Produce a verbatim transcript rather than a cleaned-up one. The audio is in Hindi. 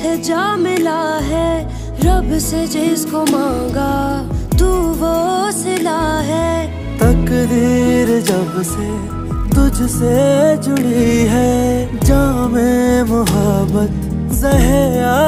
है जा मिला है रब से जिसको मांगा तू वो सिला है। तकदीर जब से तुझसे जुड़ी है जामे मोहब्बत ज़हे